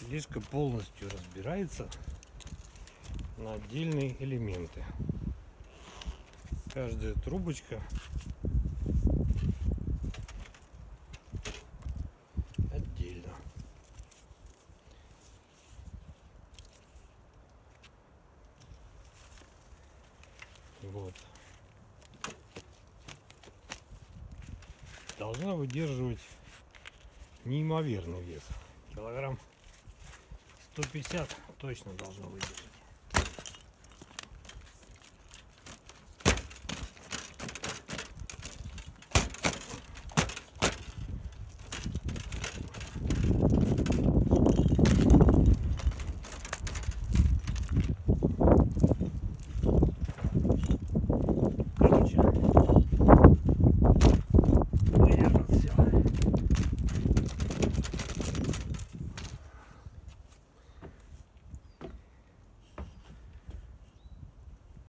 Лишка полностью разбирается на отдельные элементы. Каждая трубочка отдельно. Вот. Должна выдерживать неимоверный вес. Килограмм 150 точно должно выдержать.